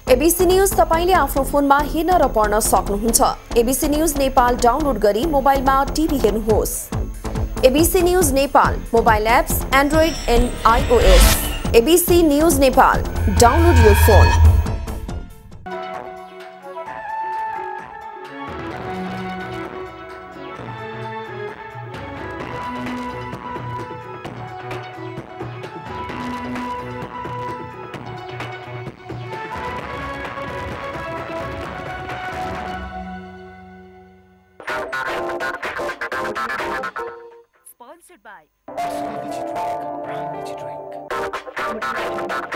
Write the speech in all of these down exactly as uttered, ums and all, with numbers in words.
ABC news तपाईले आफ्नो फोनमा हेर्न र पढ्न सक्नुहुन्छ। एबीसी न्यूज नेपाल डाउनलोड गरी मोबाइलमा टिभी हेर्नुहोस्। ABC news Nepal mobile apps android and iOS. ABC news Nepal download your phone. Sponsored by Energy Drink, Brown Energy Drink.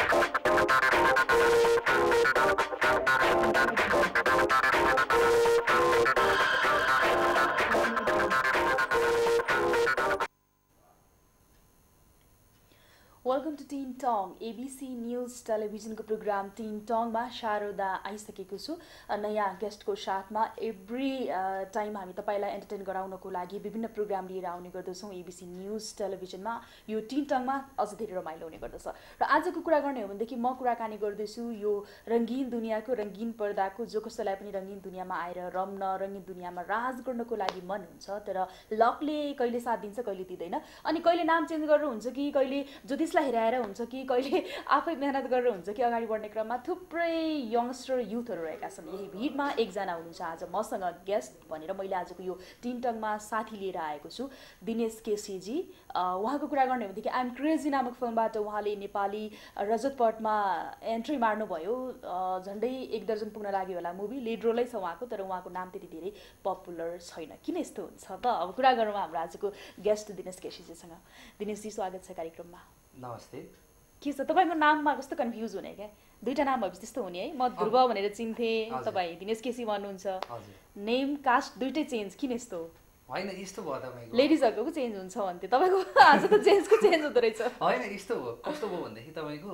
Welcome to टिन टङ एबीसी न्यूज टेलिभिजनको प्रोग्राम टिन टङमा शारदा आइसकेको छु नयाँ गेस्टको साथमा। एभ्री टाइम हामी तपाईलाई एन्टरटेन गराउनको लागि विभिन्न प्रोग्राम लिएर आउने गर्दछौँ एबीसी न्यूज टेलिभिजनमा। यो टिन टङमा अझ धेरै रमाइलो हुने गर्दछ र आजको कुरा गर्ने हो भनेदेखि म कुराकानी गर्दैछु यो रङ्गीन दुनियाँको, रङ्गीन पर्दाको। जो कसैलाई पनि रङ्गीन दुनियाँमा आएर रम्न, रङ्गीन दुनियाँमा राज गर्नको लागि मन हुन्छ, तर लकले कहिले साथ दिन्छ कहिले दिँदैन। अनि कहिले नाम चेन्ज गरेर हुन्छ कि कहिले ज्योतिषलाई हेराएर हुन्छ कि कहिले आफै मेहनत गरेर हुन्छ कि अगाडि बढ्ने क्रममा थुप्रै यङ्गस्टर युथहरू रहेका छन्। यही भिडमा एकजना हुनुहुन्छ आज मसँग गेस्ट भनेर मैले आजको यो टिन टङमा साथी लिएर आएको छु, दिनेश केसीजी। उहाँको कुरा गर्ने हो भनेदेखि आइएम क्रेजी नामक फिल्मबाट उहाँले नेपाली रजतपटमा एन्ट्री मार्नुभयो। झन्डै एक दर्जन पुग्न लाग्यो होला मुभी, लिड रोलै छ उहाँको, तर उहाँको नाम त्यति धेरै पपुलर छैन। किन यस्तो हुन्छ त? अब कुरा गरौँ हाम्रो आजको गेस्ट दिनेश केसीजीसँग। दिनेशजी स्वागत छ कार्यक्रममा। नमस्ते। के छ तपाईँको नाममा कस्तो कन्फ्युज हुने क्या? दुईटा नाम भएपछि त्यस्तो हुने है। म ध्रुव भनेर चिन्थेँ, तपाईँ दिनेश केसी भन्नुहुन्छ। नेम कास्ट दुइटै चेन्ज, किन यस्तो? होइन यस्तो भयो तपाईँको, लेडिजहरूको पो चेन्ज हुन्छ भन्थे, तपाईँको आज त चेन्जको चेन्ज हुँदो रहेछ। होइन यस्तो भयो, कस्तो भयो भनेदेखि तपाईँको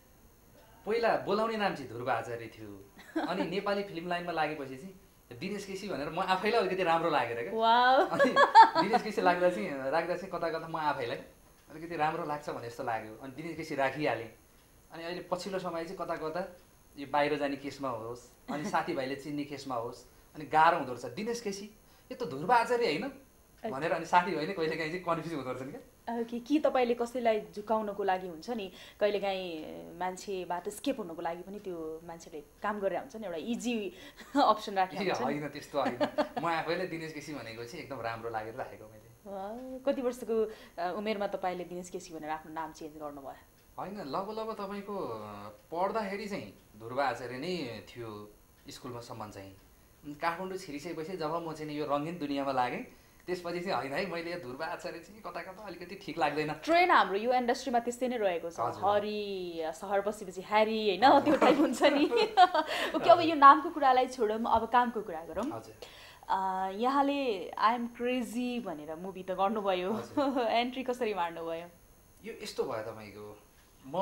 पहिला बोलाउने नाम चाहिँ ध्रुव आचार्य थियो, अनि नेपाली फिल्म लाइनमा लागेपछि चाहिँ दिनेश केसी भनेर म आफैलाई अलिकति राम्रो लागेर क्या। अनि दिनेश केसी लाग्दा चाहिँ राख्दा चाहिँ कता कता म आफैलाई अलिकति राम्रो लाग्छ भने जस्तो लाग्यो, अनि दिनेश केसी राखिहालेँ। अनि अहिले पछिल्लो समय चाहिँ कता कता यो बाहिर जाने केसमा होस्, अनि साथीभाइले चिन्ने केसमा होस्, अनि गाह्रो हुँदो रहेछ। दिनेश केसी यो त ध्रुव आचार्य होइन भनेर अनि साथीभाइ नै कहिलेकाहीँ चाहिँ कन्फ्युज हुँदो रहेछन् क्या। कि कि तपाईँले कसैलाई झुकाउनको लागि हुन्छ नि, कहिलेकाहीँ मान्छेबाट स्केप हुनुको लागि पनि त्यो मान्छेले काम गरेर हुन्छ नि, एउटा इजी अप्सन राखेको हुन्छ। होइन त्यस्तो होइन, म आफैलाई दिनेश केसी भनेको चाहिँ एकदम राम्रो लागेर राखेको मैले। कति वर्षको उमेरमा तपाईँले दिनेश केसी भनेर आफ्नो नाम चेन्ज गर्नुभयो? होइन लगभग लगभग तपाईँको पढ्दाखेरि चाहिँ ध्रुव आचार्य नै थियो स्कुलमा सम्म चाहिँ। काठमाडौँ छिरिसकेपछि जब म चाहिँ यो रङ्गीन दुनियाँमा लागेँ त्यसपछि चाहिँ होइन है मैले ध्रुव आचार्य चाहिँ कता कता अलिकति ठिक लाग्दैन। ट्रेन हाम्रो यो इन्डस्ट्रीमा त्यस्तै नै रहेको छ, हरि सहर बसेपछि ह्यारी होइन त्यो टाइप हुन्छ नि। ओके, अब यो नामको कुरालाई छोडौँ, अब कामको कुरा गरौँ। यहाँले आइएम क्रेजी भनेर मुभी त गर्नुभयो, एन्ट्री कसरी मार्नुभयो? यो यस्तो भयो तपाईँको, म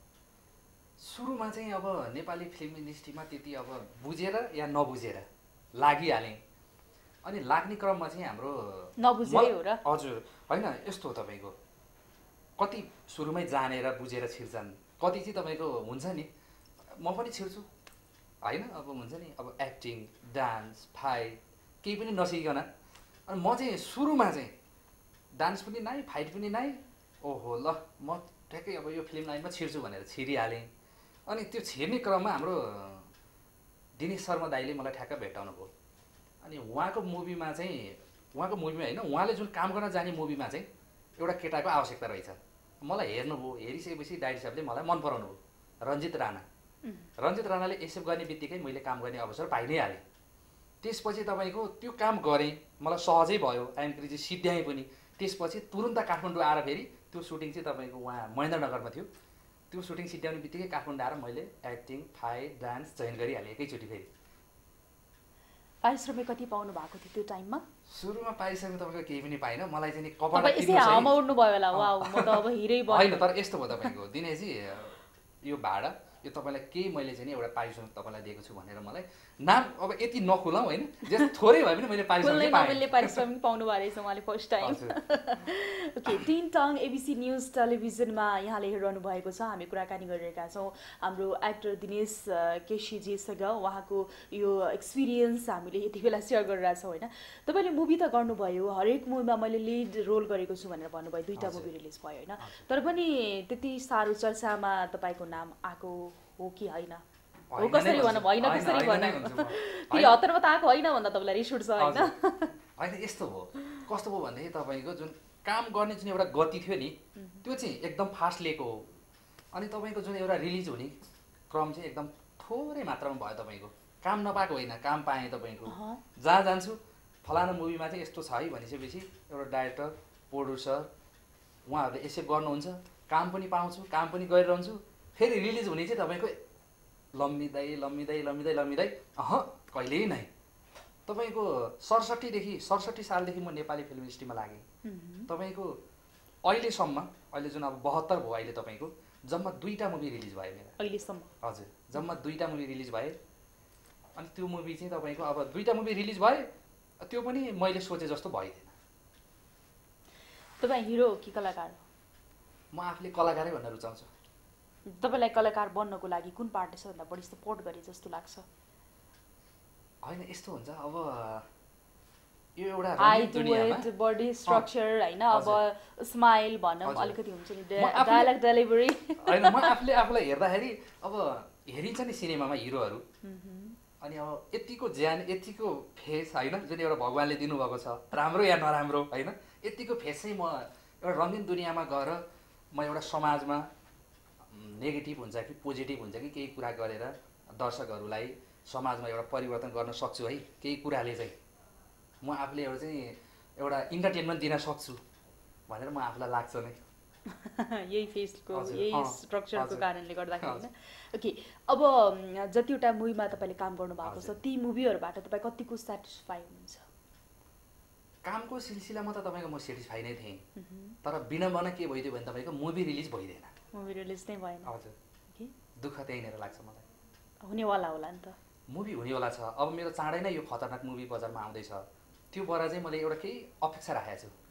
सुरुमा चाहिँ अब नेपाली फिल्म इन्डस्ट्रीमा त्यति अब बुझेर या नबुझेर लागिहालेँ। अनि लाग्ने क्रममा चाहिँ हाम्रो नबुझेरै हो र? हजुर होइन यस्तो हो तपाईँको, कति सुरुमै जानेर बुझेर छिर्छन्, कति चाहिँ तपाईँको हुन्छ नि म पनि छिर्छु होइन। अब हुन्छ नि अब एक्टिङ, डान्स, फाइट केही पनि नसिकिकन, अनि म चाहिँ सुरुमा चाहिँ डान्स पनि नाइ, फाइट पनि नाइ, ओहो ल म ठ्याक्कै अब यो फिल्म लाइनमा छिर्छु भनेर छिरिहालेँ। अनि त्यो छिर्ने क्रममा हाम्रो दिनेश शर्मा दाइले मलाई ठ्याक्क भेटाउनु भयो। अनि उहाँको मुभीमा चाहिँ उहाँको मुभीमा होइन, उहाँले जुन काम गर्न जाने मुभीमा चाहिँ एउटा केटाको आवश्यकता रहेछ। मलाई हेर्नुभयो, हेरिसकेपछि डाइरेक्टर साहबले मलाई मन पराउनु भयो, रञ्जित राणा। रञ्जित राणाले एक्सेप्ट गर्ने बित्तिकै मैले काम गर्ने अवसर पाइ नै हालेँ। त्यसपछि तपाईँको त्यो काम गरेँ, मलाई सहजै भयो, आइएम क्रेजी सिद्ध्याएँ पनि। त्यसपछि तुरुन्त काठमाडौँ आएर फेरि त्यो सुटिङ चाहिँ तपाईँको उहाँ महेन्द्रनगरमा थियो, त्यो सुटिङ सिद्ध्याउने बित्तिकै काठमाडौँ आएर मैले एक्टिङ, फाइट, डान्स जोइन गरिहालेँ एकैचोटि। फेरि पारिश्रमिक कति पाउनु भएको थियो त्यो टाइममा? सुरुमा पारिश्रमिक तपाईँको केही पनि पाइनँ, मलाई चाहिँ कपडा यसै हावामा उड्नु भयो होला, वाउ म त अब हिरै भयो। होइन तर यस्तो भयो तपाईँको दिनेशजी, यो भाडा यो तपाईँलाई केही मैले चाहिँ नि एउटा पारिश्रमिक तपाईँलाई दिएको छु भनेर मलाई नाम अब यति नखुलाउँ होइन जे थोरै भए पनि मैले पारिश्रमिक पाएँ पारिश्रमिक पाउनु भएको रहेछ उहाँले फर्स्ट टाइम ओके टिन टङ एबिसी न्युज टेलिभिजनमा यहाँले हेरिरहनु भएको छ हामी कुराकानी गरिरहेका छौँ हाम्रो एक्टर दिनेश केसीजीसँग उहाँको यो एक्सपिरियन्स हामीले यति बेला सेयर गरिरहेछौँ होइन तपाईँले मुभी त गर्नुभयो हरेक मुभीमा मैले लिड रोल गरेको छु भनेर भन्नुभयो दुईवटा मुभी रिलिज भयो होइन तर पनि त्यति साह्रो चर्चामा तपाईँको नाम आएको हो कि होइन हो कसरी भनौँ होइन कसरी भनौँ फेरि हतारमा त आएको होइन भन्दा तपाईँलाई रिस उठ्छ होइन होइन यस्तो हो कस्तो भयो भनेदेखि तपाईँको जुन काम गर्ने जुन एउटा गति थियो नि त्यो चाहिँ एकदम फास्ट लिएको हो अनि तपाईँको जुन एउटा रिलिज हुने क्रम चाहिँ एकदम थोरै मात्रामा भयो तपाईँको काम नपाएको होइन काम पाएँ तपाईँको जहाँ जान्छु फलाना मुभीमा चाहिँ यस्तो छ है भनिसकेपछि एउटा डाइरेक्टर प्रोड्युसर उहाँहरूले यसो गर्नुहुन्छ काम पनि पाउँछु काम पनि गरिरहन्छु फेरि रिलिज हुने चाहिँ तपाईँको लम्बिँदै लम्बिँदै लम्बिँदै लम्बिँदै अह कहिल्यै नै तपाईँको सडसट्ठीदेखि सडसट्ठी सालदेखि म नेपाली फिल्म इन्डस्ट्रीमा लागेँ तपाईँको अहिलेसम्म अहिले जुन अब बहत्तर भयो अहिले तपाईँको जम्मा दुईवटा मुभी रिलिज भयो मेरो अहिलेसम्म हजुर जम्मा दुईवटा मुभी रिलिज भए अनि त्यो मुभी चाहिँ तपाईँको अब दुईवटा मुभी रिलिज भए त्यो पनि मैले सोचे जस्तो भइदिएन तपाईँ हिरो कि कलाकार म आफूले कलाकारै भन्न रुचाउँछु तपाईँलाई कलाकार बन्नको लागि कुन पार्टले सबभन्दा बढी सपोर्ट गरे जस्तो लाग्छ होइन यस्तो हुन्छ अब यो एउटा हाइट वेट बडी स्ट्रक्चर होइन अब स्माइल भनौँ अलिकति हुन्छ नि डायलग डेलिभरी होइन म आफूले आफूलाई हेर्दाखेरि अब हेरिन्छ नि सिनेमामा हिरोहरू अनि अब यतिको ज्यान यतिको फेस होइन जुन एउटा भगवान्ले दिनुभएको छ राम्रो या नराम्रो होइन यतिको फेस चाहिँ म एउटा रङ्गीन दुनियाँमा गएर म एउटा समाजमा नेगेटिभ हुन्छ कि पोजिटिभ हुन्छ कि केही कुरा गरेर दर्शकहरूलाई समाजमा एउटा परिवर्तन गर्न सक्छु है केही कुराले चाहिँ म आफूले एउटा चाहिँ एउटा इन्टरटेनमेन्ट दिन सक्छु भनेर म आफूलाई लाग्छ नै यही फेसको यही स्ट्रक्चरको कारणले गर्दाखेरि होइन ओके अब जतिवटा मुभीमा तपाईँले काम गर्नुभएको छ ती मुभीहरूबाट तपाईँ कतिको सेटिस्फाई हुनुहुन्छ कामको सिलसिलामा त तपाईँको म सेटिस्फाई नै थिएँ तर विनम्बना के भइदियो भने तपाईँको मुभी रिलिज भइदिएन मुभी रिलिज नै भएन हजुर दुःख त्यहीँनिर लाग्छ मलाई हुनेवाला होला नि त मुभी हुनेवाला छ अब मेरो चाँडै नै यो खतरनाक मुभी बजारमा आउँदैछ त्यो भएर चाहिँ मैले एउटा केही अपेक्षा राखेको छु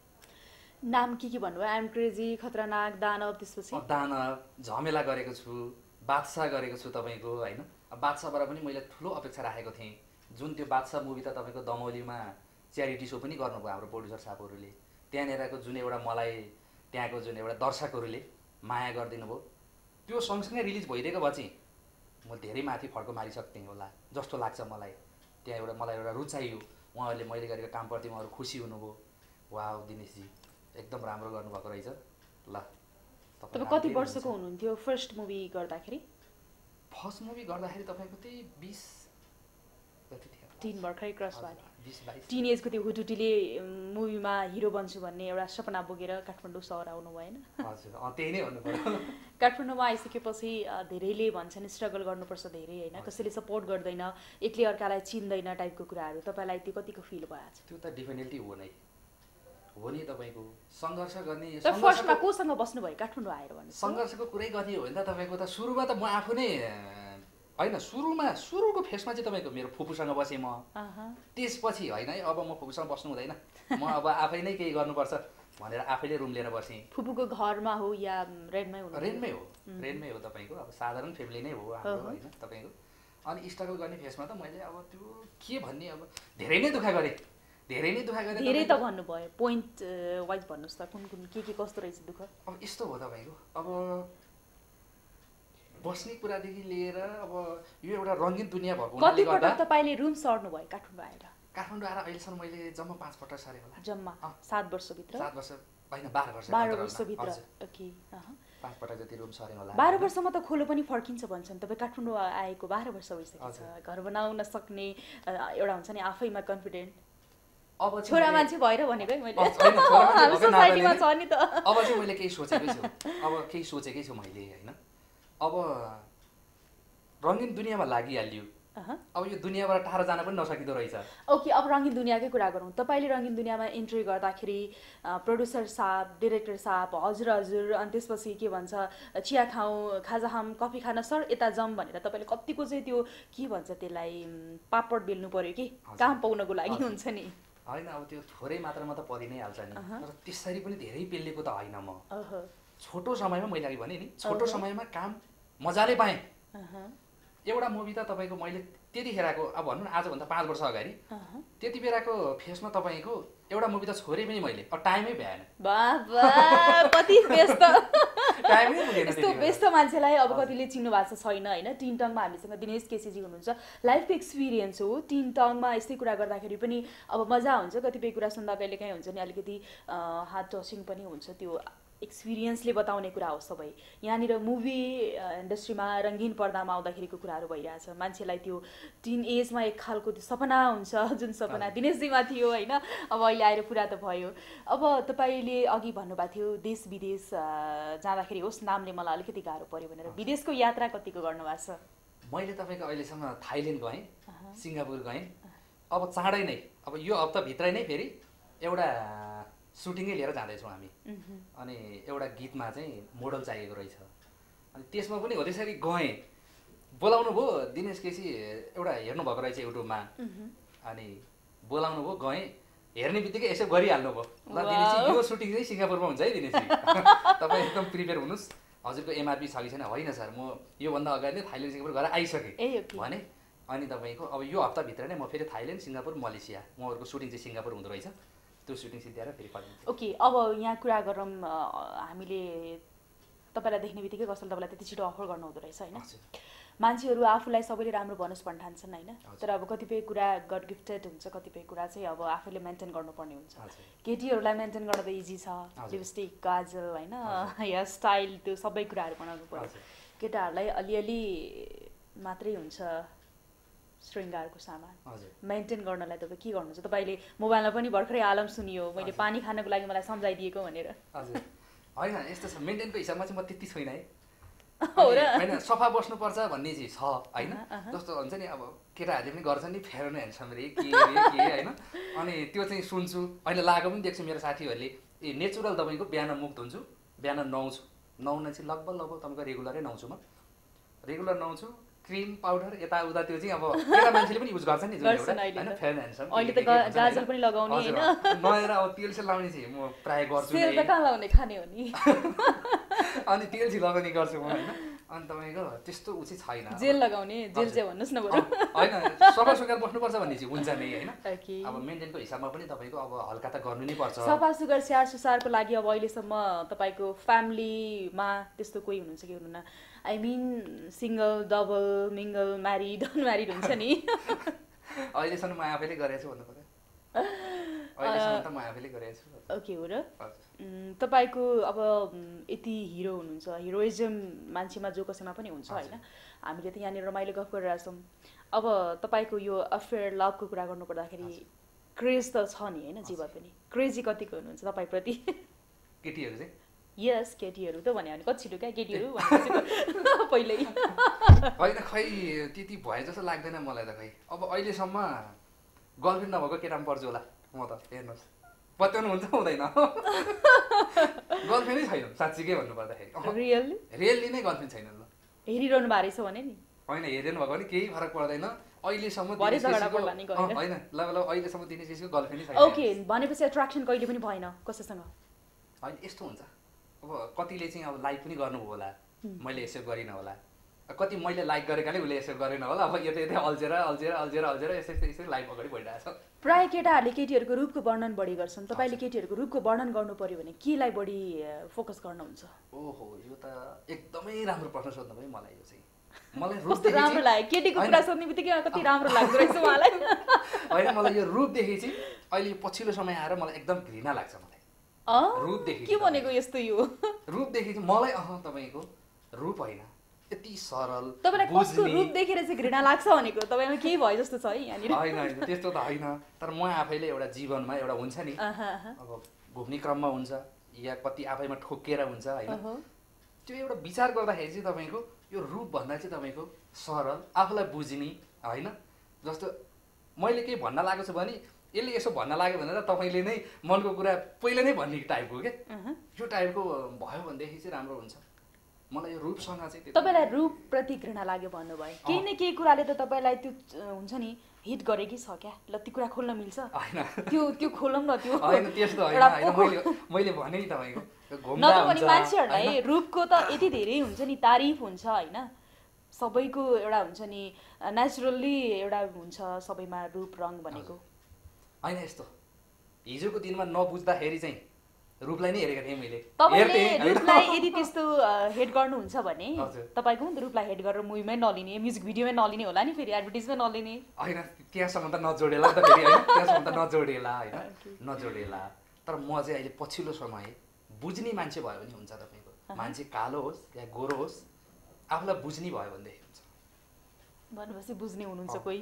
नाम के के भन्नुभयो आइएम क्रेजी खतरनाक दानव त्यसपछि दानव झमेला गरेको छु बादशाह गरेको छु तपाईँको होइन बादशाहबाट पनि मैले ठुलो अपेक्षा राखेको थिएँ जुन त्यो बादशाह मुभी त तपाईँको दमौलीमा च्यारिटी सो पनि गर्नुभयो हाम्रो प्रोड्युसर साहबहरूले त्यहाँनिरको जुन एउटा मलाई त्यहाँको जुन एउटा दर्शकहरूले माया गरिदिनु भयो त्यो सँगसँगै रिलिज भइदिएको भए चाहिँ म धेरै माथि फड्को मारिसक्थेँ होला जस्तो लाग्छ मलाई त्यहाँ एउटा मलाई एउटा रुचाइयो उहाँहरूले मैले गरेको कामप्रति उहाँहरू खुसी हुनुभयो वाह दिनेशजी एकदम राम्रो गर्नुभएको रहेछ ल तपाईँ कति वर्षको हुनुहुन्थ्यो फर्स्ट मुभी गर्दाखेरि फर्स्ट मुभी गर्दाखेरि तपाईँको त्यही बिस जति थियो टिन भर्खरै क्रस भयो टिन एजको त्यो हुटुटीले मुभीमा हिरो बन्छु भन्ने एउटा सपना बोकेर काठमाडौँ सहर आउनु भएन हजुर त्यही नै भन्नु पर्यो काठमाडौँमा आइसकेपछि धेरैले भन्छन् स्ट्रगल गर्नुपर्छ धेरै होइन कसैले सपोर्ट गर्दैन एकले अर्कालाई चिन्दैन टाइपको कुराहरू तपाईँलाई त्यो कतिको फिल भएको छ त्यो त डेफिनेटली हो नै हो नि तपाईँको सङ्घर्ष गर्ने फर्स्टमा कोसँग बस्नुभयो काठमाडौँ आएर भन्नु सङ्घर्षको कुरै गर्ने हो भने त तपाईँको त सुरुमा त म आफू नै होइन सुरुमा सुरुको फेसमा चाहिँ तपाईँको मेरो फुपूसँग बसेँ म त्यसपछि होइन है अब म फुपूसँग बस्नु हुँदैन म अब आफै नै केही गर्नुपर्छ भनेर आफैले रुम लिएर बसेँ फुपूको घरमा हो या रेन्टमै हो रेन्टमै हो रेन्टमै हो तपाईँको अब साधारण फ्यामिली नै हो हाम्रो होइन तपाईँको अनि स्ट्रगल गर्ने फेसमा त मैले अब त्यो के भन्ने अब धेरै नै दुःख गरेँ धेरै नै दुःख गरेँ धेरै त भन्नुभयो पोइन्ट वाइज भन्नुहोस् त कुन कुन के के कस्तो रहेछ दुःख अब यस्तो हो तपाईँको अब बस्ने कुरादेखि लिएर अब यो एउटा रङ्गीन दुनियाँ भएको हुनाले गर्दा कतिपटक तपाईँले रुम सर्नु भयो काठमाडौँ आएर काठमाडौँ आएर अहिलेसम्म मैले जम्मा पाँच पटक सरेँ होला जम्मा सात वर्षभित्र सात वर्ष होइन बाह्र वर्ष बाह्र वर्षभित्र ओके पाँच पटक जति रुम सरेँ होला बाह्र वर्षमा त खोलो पनि फर्किन्छ भन्छन् तपाईँ काठमाडौँ आएको बाह्र वर्ष भइसकेको छ घर बनाउन सक्ने एउटा हुन्छ नि आफैमा कन्फिडेन्ट अब छोरा मान्छे भएर भनेको है मैले अब सोसाइटीमा छ नि त अब चाहिँ मैले केही सोचेकै छु अब केही सोचेकै छु मैले होइन अब रङ्गीन दुनियाँमा लागिहाल्यो अब यो दुनियाँबाट टाढा जान पनि नसकिँदो रहेछ। ओके, अब रङ्गीन दुनियाँकै कुरा गरौँ। तपाईँले रङ्गीन दुनियाँमा इन्ट्री गर्दाखेरि प्रड्युसर साहब, डिरेक्टर साहब, हजुर हजुर, अनि त्यसपछि के भन्छ चिया खाउँ, खाजा खाऊँ, कफी खान सर यता जाउँ भनेर तपाईँले कतिको चाहिँ त्यो के भन्छ त्यसलाई पापड बेल्नु पर्यो कि काम पाउनको लागि हुन्छ नि? होइन, अब त्यो थोरै मात्रामा त परि नै हाल्छ नि, तर त्यसरी पनि धेरै पेलेको त होइन म। छोटो समयमा मैले अघि भने नि, छोटो समयमा काम मजाले पाएँ। एउटा मुभी त तपाईँको मैले त्यतिखेरको अब भनौँ न आजभन्दा पाँच वर्ष अगाडि त्यति बेलाको फेसमा तपाईँको एउटा मुभी त छोरे पनि मैले, अब टाइमै भएन। कति व्यस्त टाइमै पुगेन। यस्तो व्यस्त मान्छेलाई अब कतिले चिन्नु भएको छैन होइन। टिन टङमा हामीसँग दिनेश केसीजी हुनुहुन्छ, लाइफको एक्सपिरियन्स हो। टिन टङमा यस्तै कुरा गर्दाखेरि पनि अब मजा हुन्छ, कतिपय कुरा सुन्दा कहिले काहीँ हुन्छ नि अलिकति हार्ट टचिङ पनि हुन्छ, त्यो एक्सपिरियन्सले बताउने कुरा हो सबै। यहाँनिर मुभी इन्डस्ट्रीमा रङ्गीन पर्दामा आउँदाखेरिको कुराहरू भइरहेछ, मान्छेलाई त्यो टिन एजमा एक खालको त्यो सपना हुन्छ, जुन सपना दिनेशजीमा थियो होइन, अब अहिले आएर पुरा त भयो। अब तपाईँले अघि भन्नुभएको थियो देश विदेश जाँदाखेरि होस् नामले मलाई अलिकति गाह्रो पऱ्यो भनेर, विदेशको यात्रा कतिको गर्नुभएको छ? मैले तपाईँको अहिलेसम्म थाइल्यान्ड गएँ, सिङ्गापुर गएँ। अब चाँडै नै अब यो हप्ताभित्रै नै फेरि एउटा सुटिङै लिएर जाँदैछौँ हामी। अनि एउटा गीतमा चाहिँ मोडल चाहिएको रहेछ, अनि त्यसमा पनि हो त्यसरी गएँ। बोलाउनु भयो दिनेश केसी एउटा हेर्नुभएको रहेछ युट्युबमा, अनि बोलाउनु भयो, गएँ, हेर्ने बित्तिकै यसो गरिहाल्नु भयो, ल दिनेशजी यो सुटिङ चाहिँ सिङ्गापुरमा हुन्छ है दिनेशजी, तपाईँ एकदम प्रिपेयर हुनुहोस्, हजुरको एमआरपी छ कि छैन? होइन सर, म योभन्दा अगाडि नै थाइल्यान्ड सिङ्गापुर गएर आइसकेँ भने। अनि तपाईँको अब यो हप्ताभित्र नै म फेरि थाइल्यान्ड सिङ्गापुर मलेसिया, उहाँहरूको सुटिङ चाहिँ सिङ्गापुर हुँदो रहेछ, त्यो सुटिङ सिद्ध्याएर फेरि फर्किन्छ। ओके, अब यहाँ कुरा गरौँ, हामीले तपाईँलाई देख्ने बित्तिकै कसैले तपाईँलाई त्यति छिटो अफर गर्नु हुँदो रहेछ होइन? मान्छेहरू आफूलाई सबैले राम्रो बनोस् भन्न ठान्छन् होइन, तर अब कतिपय कुरा गड गिफ्टेड हुन्छ, कतिपय कुरा चाहिँ अब आफूले मेन्टेन गर्नुपर्ने हुन्छ। केटीहरूलाई मेन्टेन गर्न त इजी छ, लिपस्टिक, काजल होइन, हेयर स्टाइल, त्यो सबै कुराहरू बनाउनु पर्छ। केटाहरूलाई अलिअलि मात्रै हुन्छ श्रृङ्गारको सामान, मेन्टेन गर्नलाई तपाईँ के गर्नुहुन्छ? तपाईँले मोबाइलमा पनि भर्खरै आलम सुनियो, मैले पानी खानको लागि मलाई सम्झाइदिएको भनेर। हजुर, होइन यस्तो छ, मेन्टेनको हिसाबमा चाहिँ म त्यति छैन है, हो र? होइन सफा बस्नुपर्छ भन्ने चाहिँ छ होइन, जस्तो हुन्छ नि अब केटाहरूले पनि गर्छन् नि फेयर एन्ड ह्यान्डसम रे के रे के होइन, अनि त्यो चाहिँ सुन्छु, अहिले लागेको पनि देख्छु मेरो साथीहरूले, ए नेचुरल तपाईँको बिहान मुक्त हुन्छु, बिहान नुहाउँछु, नुहाउन चाहिँ लगभग लगभग तपाईँको रेगुलरै नुहाउँछु, म रेगुलर नुहाउँछु, क्रिम पाउडर यताउता त्यो चाहिँ अब केटा मान्छेले पनि युज गर्छ नि, जुन एउटा होइन फेयर एन्ड ह्यान्डसम, अहिले त गाजल पनि लगाउने होइन, नआएर अब तेल सेल लाउने चाहिँ म प्राय गर्छु, तेल त कहाँ लाउने, खाने हो नि, अनि तेल चाहिँ लगाउने गर्छु म होइन। अनि तपाईँको त्यस्तो उ चाहिँ छैन, जेल लगाउने, जेल चाहिँ भन्नुहोस् न बरु, होइन सफा सुग्घर बस्नुपर्छ भन्ने चाहिँ हुन्छ नै होइन। अब मेन्टेनको हिसाबमा पनि तपाईँको अब हल्का त गर्नु नै पर्छ। सफा सुग्घर स्याहार सुसारको लागि अब अहिलेसम्म तपाईँको फ्यामिलीमा त्यस्तो कोही हुनुहुन्छ कि हुनुहुन्न? I mean single, double, mingle, married, unmarried हुन्छ नि? अहिलेसम्म म आफैले गरेको छु भन्नु पर्यो, अहिलेसम्म त म आफैले गरेको छु। ओके, हो र? तपाईँको अब यति हिरो हुनुहुन्छ, हिरोइजम मान्छेमा जो कसैमा पनि हुन्छ होइन, हामीले त यहाँनिर रमाइलो गफ गरिरहेछौँ। अब तपाईँको यो अफेयर लभको कुरा गर्नुपर्दाखेरि क्रेज त छ नि होइन, जीवा पनि क्रेजी कतिको हुनुहुन्छ तपाईँप्रति? केटीहरू चाहिँ यस, केटीहरू त भन्यो भने कति छिटो क्या केटीहरू भनेपछि पहिल्यै होइन, खै त्यति भए जस्तो लाग्दैन मलाई त, खै अब अहिलेसम्म गर्लफ्रेन्ड नभएको केटामा पर्छु होला म त, हेर्नुहोस् पत्याउनु हुन्छ हुँदैन, गर्लफ्रेन्डै छैन साँच्चीकै भन्नुपर्दाखेरि, रियली रियल्ली नै गर्लफ्रेन्ड छैन। ल हेरिरहनु भएको रहेछ भने नि, होइन हेरिरहनु भएको भने केही फरक पर्दैन अहिलेसम्म, होइन ल ल अहिलेसम्म दिनेश केसीको गर्लफ्रेन्डै छैन। ओके, भनेपछि एट्र्याक्सन कहिले पनि भएन कसैसँग? होइन यस्तो हुन्छ, अब कतिले चाहिँ अब लाइक पनि गर्नुभयो होला, मैले यसो गरिनँ होला, कति मैले लाइक गरेकाले उसले यसो गरेन होला, अब यो त यतै अल्झेर अल्झेर अल्झेर अल्झेर यसै यसै लाइफ अगाडि बढिरहेछ। प्राय केटाहरूले केटीहरूको रूपको वर्णन बढी गर्छन्, तपाईँले केटीहरूको रूपको वर्णन गर्नु पर्यो भने केलाई बढी फोकस गर्नुहुन्छ? ओहो, यो त एकदमै राम्रो प्रश्न सोध्नु भयो मलाई, यो चाहिँ मलाई रूप कस्तो राम्रो लाग्यो, केटीको कुरा सोध्ने बित्तिकै कति राम्रो लाग्दो रहेछ उहाँलाई। होइन मलाई यो रूपदेखि चाहिँ अहिले पछिल्लो समय आएर मलाई एकदम घृणा लाग्छ, मलाई रूपदेखि। के भनेको यस्तो? यो रूपदेखि चाहिँ मलाई अह तपाईँको रूप होइन, यति सरल, तपाईँलाई कसको रूप देखेर चाहिँ घृणा लाग्छ भनेको तपाईँमा केही भयो जस्तो छ है यहाँनिर? होइन होइन त्यस्तो त होइन, तर म आफैले एउटा जीवनमा एउटा हुन्छ नि अब घुम्ने क्रममा हुन्छ या कति आफैमा ठोकेर हुन्छ होइन, त्यो एउटा विचार गर्दाखेरि चाहिँ तपाईँको यो रूप भन्दा चाहिँ तपाईँको सरल आफूलाई बुझ्ने होइन जस्तो मैले केही भन्न लागेको छु भने यसले यसो भन्न लाग्यो भनेर तपाईँले नै मनको कुरा पहिले नै भन्ने टाइपको के यो टाइपको भयो भनेदेखि चाहिँ राम्रो हुन्छ मलाई यो रूपसँग चाहिँ तपाईँलाई रूपप्रति घृणा लाग्यो भन्नुभयो केही न केही कुराले त तपाईँलाई त्यो हुन्छ नि हिट गरेकै छ क्या ल त्यो कुरा खोल्न मिल्छ होइन त्यो त्यो खोलौँ न त्यो होइन त्यस्तो होइन मैले मैले भने नि तपाईँको नत्र भने मान्छेहरूलाई रूपको त यति धेरै हुन्छ नि तारिफ हुन्छ होइन सबैको एउटा हुन्छ नि नेचुरल्ली एउटा हुन्छ सबैमा रूप रङ भनेको होइन यस्तो हिजोको दिनमा नबुझ्दाखेरि चाहिँ रूपलाई नै हेरेको थिएँ मैले तपाईँले रूपलाई यदि त्यस्तो हेड गर्नुहुन्छ भने तपाईँको पनि त रूपलाई हेड गरेर मुभीमै नलिने म्युजिक भिडियोमै नलिने होला नि फेरि एडभर्टिजमै नलिने होइन त्यहाँसम्म त नजोडेला त फेरि होइन त्यहाँसम्म त नजोडेला होइन नजोडेला तर म चाहिँ अहिले पछिल्लो समय बुझ्ने मान्छे भयो भने हुन्छ तपाईँको मान्छे कालो होस् या गोरो होस् आफूलाई बुझ्ने भयो भनेदेखि हुन्छ भनेपछि बुझ्ने हुनुहुन्छ कोही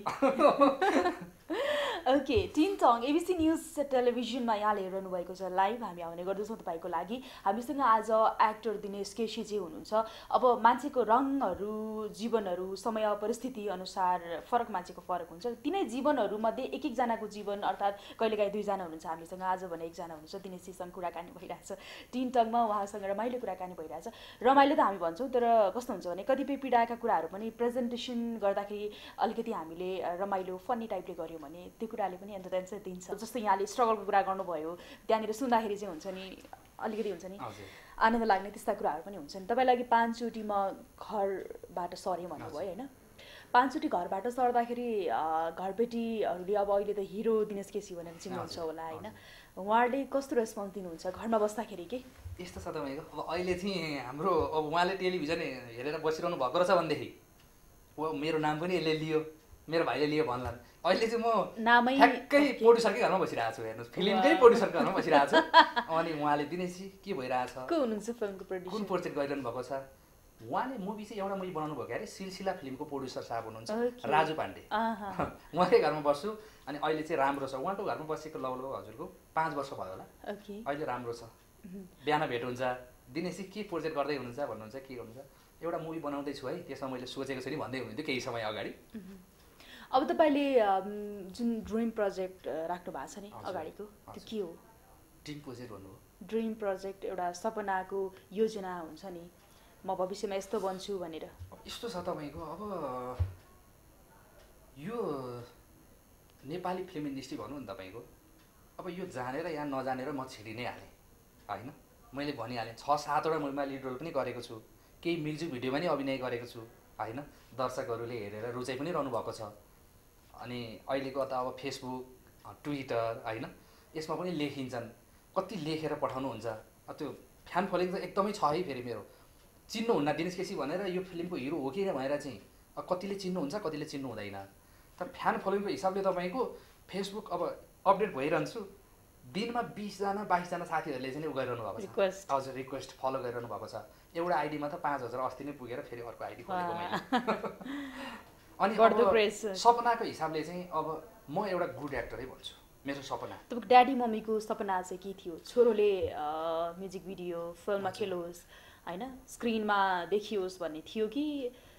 ओके टिन टङ एबिसी न्युज टेलिभिजनमा यहाँले हेरिरहनु भएको छ लाइभ हामी आउने गर्दछौँ तपाईँको लागि हामीसँग आज एक्टर दिनेश केसीजी हुनुहुन्छ अब मान्छेको रङहरू जीवनहरू समय परिस्थिति अनुसार फरक मान्छेको फरक हुन्छ तिनै जीवनहरूमध्ये एक एकजनाको जीवन अर्थात् कहिलेकाहीँ दुईजना हुनुहुन्छ हामीसँग आज भने एकजना हुनुहुन्छ दिनेशजीसँग कुराकानी भइरहेछ टिन टङमा उहाँसँग रमाइलो कुराकानी भइरहेछ रमाइलो त हामी भन्छौँ तर कस्तो हुन्छ भने कतिपय पीडाका कुराहरू पनि प्रेजेन्टेसन गर्दाखेरि अलिकति हामीले रमाइलो फन्नी टाइपले गऱ्यौँ भने त्यो कुराले पनि एन्टरटेन चाहिँ दिन्छ जस्तो यहाँले स्ट्रगलको कुरा गर्नुभयो त्यहाँनिर सुन्दाखेरि चाहिँ हुन्छ नि अलिकति हुन्छ नि आनन्द लाग्ने त्यस्ता कुराहरू पनि हुन्छ नि तपाईँलाई पाँचचोटि म घरबाट सरेँ भन्नुभयो होइन पाँचचोटि घरबाट सर्दाखेरि घरबेटीहरूले अब अहिले त हिरो दिनेश केसी भनेर चिन्नुहुन्छ होला होइन उहाँहरूले कस्तो रेस्पोन्स दिनुहुन्छ घरमा बस्दाखेरि के यस्तो छ तपाईँको अब अहिले चाहिँ हाम्रो अब उहाँले टेलिभिजन हेरेर बसिरहनु भएको रहेछ भनेदेखि मेरो नाम पनि यसले लियो मेरो भाइले लियो भन्ला अहिले चाहिँ म नामै ठ्याक्कै प्रड्युसरकै घरमा बसिरहेको छु हेर्नुहोस् फिल्मकै प्रड्युसरको घरमा बसिरहेको छु अनि उहाँले दिनेशजी के भइरहेछ को हुनुहुन्छ फिल्मको प्रड्युसर कुन प्रोजेक्ट गरिरहनु भएको छ उहाँले मुभी चाहिँ एउटा मुभी बनाउनु भयो अरे सिलसिला फिल्मको प्रोड्युसर साहब हुनुहुन्छ राजु पाण्डे उहाँकै घरमा बस्छु अनि अहिले चाहिँ राम्रो छ उहाँको घरमा बसेको लगभग हजुरको पाँच वर्ष भयो होला अहिले राम्रो छ बिहान भेट हुन्छ दिनेशजी के प्रोजेक्ट गर्दै हुनुहुन्छ भन्नुहुन्छ के गर्नुहुन्छ एउटा मुभी बनाउँदैछु है त्यसमा मैले सोचेको छु नि भन्दै हुनुहुन्थ्यो केही समय अगाडि अब तपाईँले जुन ड्रिम प्रोजेक्ट राख्नु भएको छ नि अगाडिको त्यो के हो ड्रिम प्रोजेक्ट भन्नुभयो ड्रिम प्रोजेक्ट एउटा सपनाको योजना हुन्छ नि म भविष्यमा यस्तो बन्छु भनेर यस्तो छ तपाईँको अब यो नेपाली फिल्म इन्डस्ट्री भनौँ नि तपाईँको अब यो जानेर या नजानेर म छिरि नै हालेँ होइन मैले भनिहालेँ छ सातवटा मुभीमा लिड रोल पनि गरेको छु केही म्युजिक भिडियोमा नि अभिनय गरेको छु होइन दर्शकहरूले हेरेर रुचाइ पनि रहनु भएको छ अनि अहिलेको त अब फेसबुक ट्विटर होइन यसमा पनि लेखिन्छन् कति लेखेर पठाउनुहुन्छ त्यो फ्यान फलोइङ त एकदमै छ है फेरि मेरो चिन्नुहुन्न दिनेश केसी भनेर यो फिल्मको हिरो हो कि भनेर चाहिँ कतिले चिन्नुहुन्छ कतिले चिन्नु हुँदैन तर फ्यान फलोइङको हिसाबले तपाईँको फेसबुक अब अपडेट भइरहन्छु दिनमा बिसजना बाइसजना साथीहरूले चाहिँ उ गरिरहनु भएको छ हजुर रिक्वेस्ट फलो गरिरहनु भएको छ एउटा आइडीमा त पाँच हजार अस्ति नै पुगेर फेरि अर्को आइडी खोलेको मैले अनि सपनाको हिसाबले चाहिँ अब म एउटा गुड एक्टरै भन्छु मेरो सपना तपाईँको ड्याडी मम्मीको सपना चाहिँ के थियो छोरोले म्युजिक भिडियो फिल्ममा खेलोस् होइन स्क्रिनमा देखियोस् भन्ने थियो कि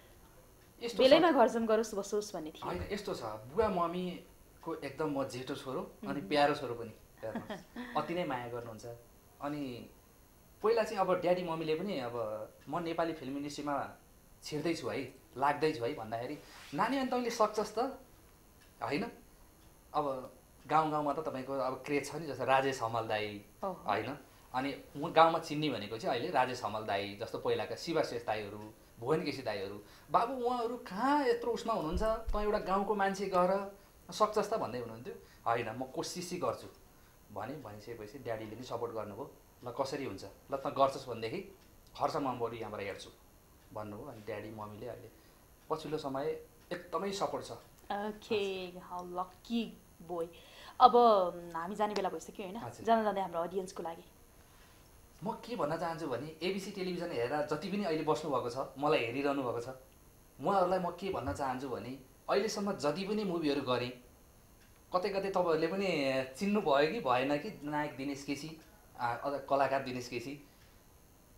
बेलैमा घरजम गरोस् बसोस् भन्ने थियो होइन यस्तो छ बुवा मम्मीको एकदम म जेठो छोरो अनि प्यारो छोरो पनि अति नै माया गर्नुहुन्छ अनि पहिला चाहिँ अब ड्याडी मम्मीले पनि अब म नेपाली फिल्म इन्डस्ट्रीमा छिर्दैछु है लाग्दैछु है भन्दाखेरि नानी अनि तैँले सक्छस् त होइन अब गाउँ गाउँमा त तपाईँको अब क्रेज छ नि जस्तो राजेश हमाल दाई होइन अनि म गाउँमा चिन्ने भनेको चाहिँ अहिले राजेश हमाल दाई जस्तो पहिलाका शिवाशेष दाईहरू भुवन केसी दाईहरू बाबु उहाँहरू कहाँ यत्रो उसमा हुनुहुन्छ तँ एउटा गाउँको मान्छे गएर सक्छस् त भन्दै हुनुहुन्थ्यो होइन म कोसिसै गर्छु भने भनिसकेपछि ड्याडीले पनि सपोर्ट गर्नुभयो ल कसरी हुन्छ ल त गर्छस् भनेदेखि खर्च म बरु यहाँबाट हेर्छु भन्नुभयो अनि ड्याडी मम्मीले अहिले पछिल्लो समय एकदमै सपोर्ट छ ओके हाउ लकी बोय अब हामी जाने बेला भइसक्यो होइन जान जाँदै हाम्रो अडियन्सको लागि म के भन्न चाहन्छु भने एबिसी टेलिभिजन हेरेर जति पनि अहिले बस्नुभएको छ मलाई हेरिरहनु भएको छ उहाँहरूलाई म के भन्न चाहन्छु भने अहिलेसम्म जति पनि मुभीहरू गरेँ कतै कतै तपाईँहरूले पनि चिन्नु भयो कि भएन कि नायक दिनेश केसी कलाकार दिनेश केसी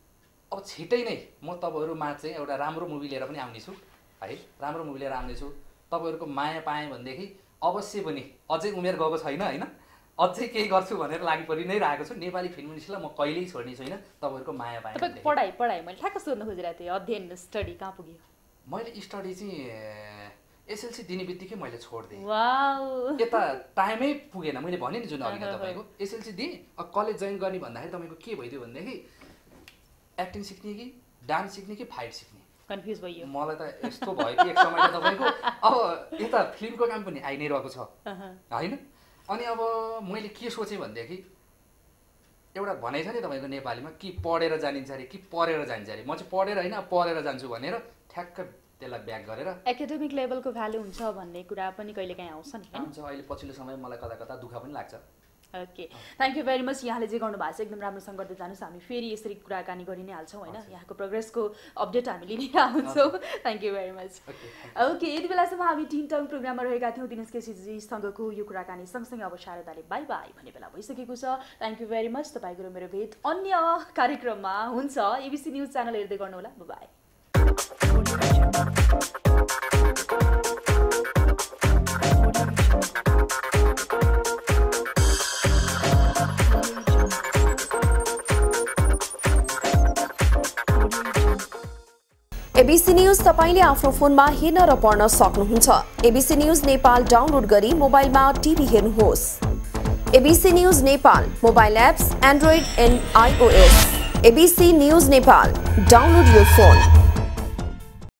अब छिटै नै म तपाईँहरूमा चाहिँ एउटा राम्रो मुभी लिएर पनि आउने छु है, राम्रो मुभी लिएर आउने छु। तपाईँहरूको माया पाएँ भनेदेखि अवश्य पनि अझै उमेर गएको छैन होइन, अझै केही गर्छु भनेर लागि परि नै रहेको छु। नेपाली फिल्म इन्डस्ट्रीलाई म कहिल्यै छोड्ने छैन। तपाईँहरूको माया पाएँ तपाईँको पढाइ पढाइ मैले ठ्याक्क सोध्न खोजिरहेको थिएँ, अध्ययन स्टडी कहाँ पुग्यो? मैले स्टडी चाहिँ एसएलसी दिने बित्तिकै मैले छोडिदिएँ। वाउ, यता टाइमै पुगेन। मैले भने नि जुन अघि तपाईँको एसएलसी दिएँ, अब कलेज जोइन गर्ने भन्दाखेरि तपाईँको के भइदियो भनेदेखि एक्टिङ सिक्ने कि डान्स सिक्ने कि फाइट सिक्ने, कन्फ्युज भयो। मलाई त यस्तो भयो कि एक समय त तपाईँको अब यता फिल्मको काम पनि आइ नै रहेको छ होइन। अनि अब मैले के सोचेँ भनेदेखि एउटा भनाइ छ नि तपाईँको नेपालीमा कि पढेर जानिन्छ अरे कि पढेर जान्छ अरे। म चाहिँ पढेर होइन पढेर जान्छु भनेर ठ्याक्क त्यसलाई ब्याक गरेर एकाडेमिक लेभलको भ्यालु हुन्छ भन्ने कुरा पनि कहिलेकाहीँ आउँछ नि। आउँछ। अहिले पछिल्लो समय मलाई कता कता दुःख पनि लाग्छ। Okay, thank you very much. यहाँले जे गर्नु भएको छ एकदम राम्रोसँग गर्दै जानुहोस्। हामी फेरि यसरी कुराकानी गरि नै हाल्छौँ होइन, यहाँको प्रोग्रेसको अपडेट हामी लिने आउँछौँ। Thank you very much. Okay, यति बेलासम्म हामी टिन टङ प्रोग्राममा रहेका थियौँ। दिनेश केसीजीसँगको यो कुराकानी सँगसँगै अब शारदाले बाई बाई भन्ने बेला भइसकेको छ। Thank you very much. तपाईँको र मेरो भेट अन्य कार्यक्रममा हुन्छ। एबिसी न्युज च्यानल हेर्दै गर्नुहोला। बाई। एबीसी न्यूज तपाईले आफ्नो फोनमा हेर्न र पढ्न सक्नुहुन्छ। एबीसी न्यूज नेपाल डाउनलोड गरी मोबाइलमा टिभी हेर्नुहोस्। ABC news Nepal mobile apps android and iOS. ABC news Nepal download your phone.